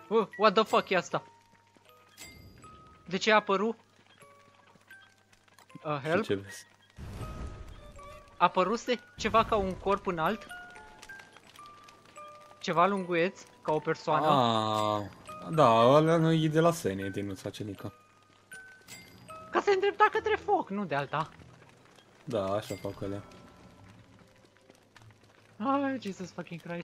What the fuck e asta? De ce a apărut? Help? Ce vezi? Apăruse ceva ca un corp înalt? Ceva lunguieț, ca o persoană? Ah, da, ăla nu e de la sene, din Nuțacenica. Ca se îndrepta către foc, nu de alta. Da, așa fac alea. Ai, Jesus fucking Christ.